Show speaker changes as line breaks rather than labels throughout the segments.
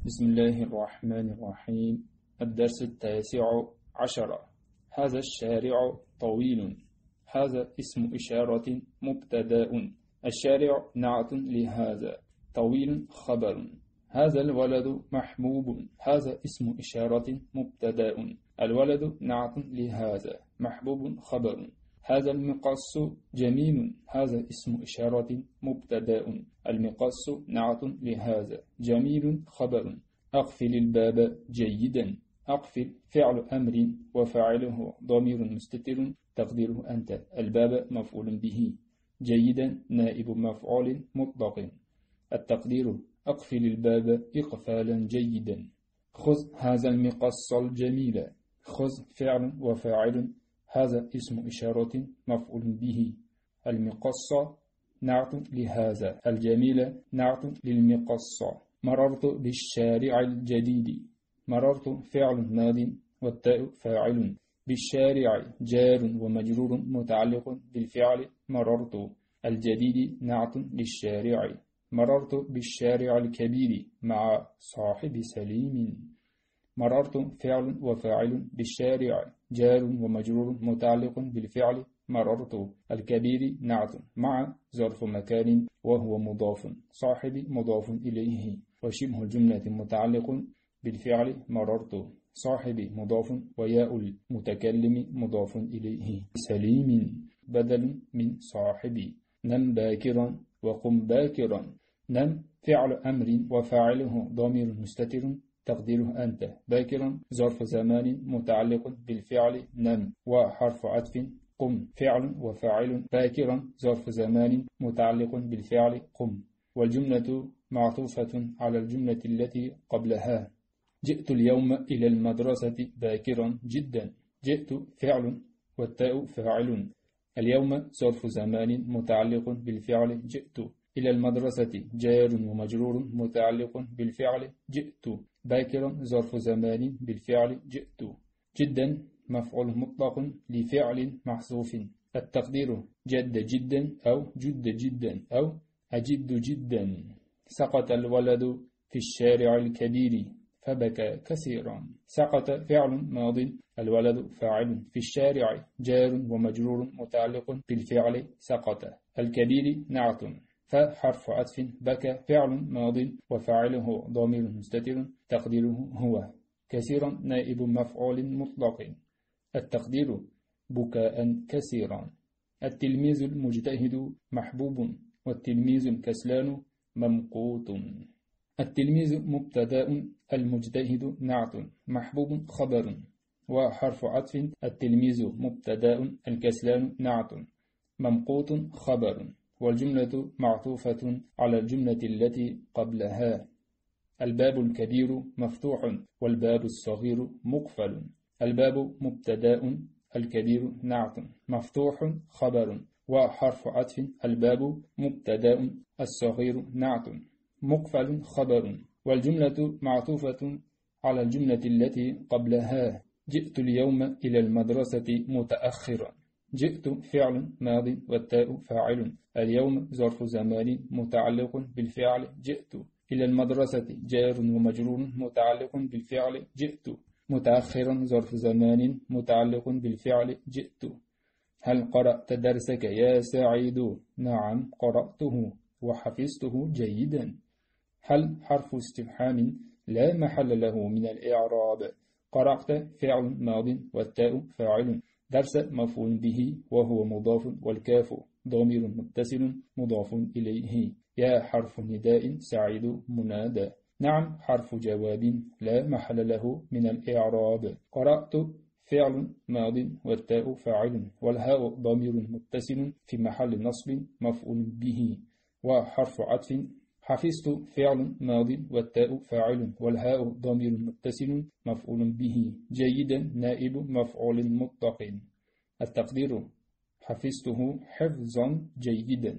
بسم الله الرحمن الرحيم. الدرس 19. هذا الشارع طويل. هذا اسم إشارة مبتدأ. الشارع نعت لهذا. طويل خبر. هذا الولد محبوب. هذا اسم إشارة مبتدأ. الولد نعت لهذا. محبوب خبر. هذا المقص جميل. هذا اسم إشارة مبتدأ. المقص نعت لهذا. جميل خبر. أقفل الباب جيدا. أقفل فعل أمر وفاعله ضمير مستتر تقديره أنت. الباب مفعول به. جيدا نائب مفعول مطلق. التقدير أقفل الباب إقفالا جيدا. خذ هذا المقص الجميل. خذ فعل وفاعل. هذا اسم إشارة مفعول به. المقص نعت لهذا. الجميل نعت للمقص. مررت بالشارع الجديد. مررت فعل ماض والتاء فاعل. بالشارع جار ومجرور متعلق بالفعل مررت. الجديد نعت للشارع. مررت بالشارع الكبير مع صاحب سليم. مررت فعل وفاعل بالشارع جار ومجرور متعلق بالفعل مررت. الكبير نعت مع ظرف مكان وهو مضاف. صاحب مضاف إليه وشبه الجملة متعلق بالفعل مررت. صاحب مضاف وياء المتكلم مضاف إليه. سليم بدل من صاحب. نم باكرا وقم باكرا. نم فعل أمر وفاعله ضمير مستتر تقديره أنت. باكرا ظرف زمان متعلق بالفعل نم وحرف عطف. قم فعل وفاعل. باكرا ظرف زمان متعلق بالفعل قم. والجملة معطوفة على الجملة التي قبلها. جئت اليوم إلى المدرسة باكرا جدا. جئت فعل والتاء فاعل. اليوم ظرف زمان متعلق بالفعل جئت. إلى المدرسة جار ومجرور متعلق بالفعل جئت. باكرا ظرف زمان بالفعل جئت. جدا مفعول مطلق لفعل محذوف. التقدير جد جدا أو جد جدا أو أجد جدا. سقط الولد في الشارع الكبير فبكى كثيرا. سقط فعل ماض. الولد فاعل. في الشارع جار ومجرور متعلق بالفعل سقط. الكبير نعت. فحرف عطف. بكى فعل ماض وفاعله ضمير مستتر تقديره هو. كثيرا نائب مفعول مطلق. التقدير بكاء كثيرا. التلميذ المجتهد محبوب والتلميذ الكسلان ممقوت. التلميذ مبتدأ. المجتهد نعت. محبوب خبر وحرف عطف. التلميذ مبتدأ. الكسلان نعت. ممقوت خبر. والجملة معطوفة على الجملة التي قبلها. الباب الكبير مفتوح والباب الصغير مقفل. الباب مبتدأ. الكبير نعت. مفتوح خبر وحرف عطف. الباب مبتدأ. الصغير نعت. مقفل خبر. والجملة معطوفة على الجملة التي قبلها. جئت اليوم إلى المدرسة متأخرا. جئت فعل ماض والتاء فاعل. اليوم ظرف زمان متعلق بالفعل جئت. إلى المدرسة جار ومجرور متعلق بالفعل جئت. متأخرا ظرف زمان متعلق بالفعل جئت. هل قرأت درسك يا سعيد؟ نعم قرأته وحفظته جيدا. هل حرف استفهام لا محل له من الإعراب. قرأت فعل ماض والتاء فاعل. درس مفعول به وهو مضاف والكاف ضمير متصل مضاف إليه. يا حرف نداء سعيد منادى. نعم حرف جواب لا محل له من الإعراب. قرأت فعل ماض والتاء فاعل والهاء ضمير متصل في محل نصب مفعول به وحرف عطف. حفظت فعل ماض والتاء فاعل والهاء ضمير متصل مفعول به. جيدا نائب مفعول مطلق. التقدير حفظته حفظا جيدا.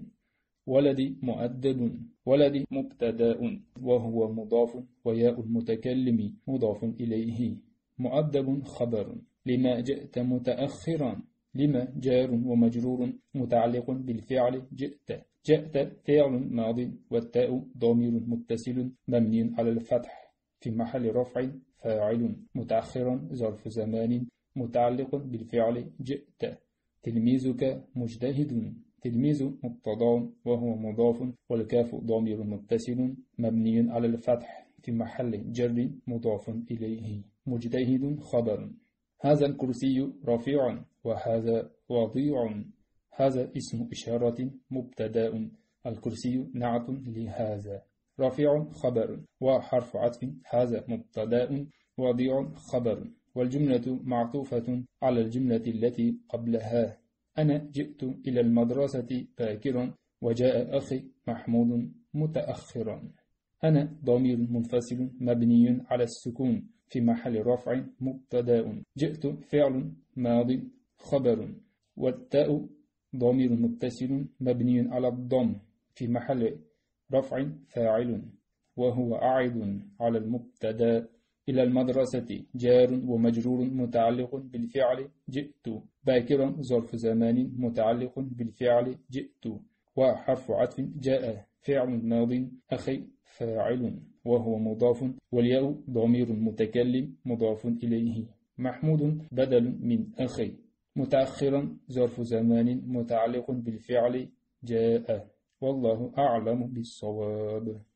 ولدي مؤدب. ولدي مبتدأ وهو مضاف وياء المتكلم مضاف إليه. مؤدب خبر. لما جئت متأخرا. لما جار ومجرور متعلق بالفعل جئت. جئت فعل ماض والتاء ضمير متصل مبني على الفتح في محل رفع فاعل متأخرا ظرف زمان متعلق بالفعل جئت. تلميذك مجتهد. تلميذ مبتدأ وهو مضاف والكاف ضمير متصل مبني على الفتح في محل جر مضاف إليه. مجتهد خبر. هذا الكرسي رفيع وهذا وضيع. هذا اسم إشارة مبتدأ. الكرسي نعت لهذا. رفيع خبر وحرف عطف. هذا مبتدأ وضيع خبر. والجملة معطوفة على الجملة التي قبلها. أنا جئت إلى المدرسة باكرا وجاء أخي محمود متأخرا. أنا ضمير منفصل مبني على السكون في محل رفع مبتدأ. جئت فعل ماضي خبر. والتاء ضمير متصل مبني على الضم في محل رفع فاعل وهو أعد على المبتدأ. إلى المدرسة جار ومجرور متعلق بالفعل جئت. باكرا ظرف زمان متعلق بالفعل جئت. وحرف عطف جاء فعل ماض أخي فاعل وهو مضاف. والياء ضمير متكلم مضاف إليه. محمود بدل من أخي. متأخرا ظرف زمان متعلق بالفعل جاء. والله أعلم بالصواب.